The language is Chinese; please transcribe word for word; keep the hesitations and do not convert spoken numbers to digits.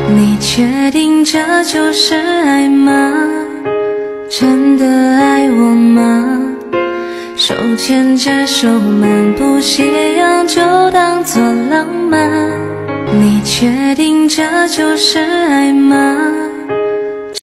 你确定这就是爱吗？真的爱我吗？手牵着手漫步斜阳，就当作浪漫。你确定这就是爱吗？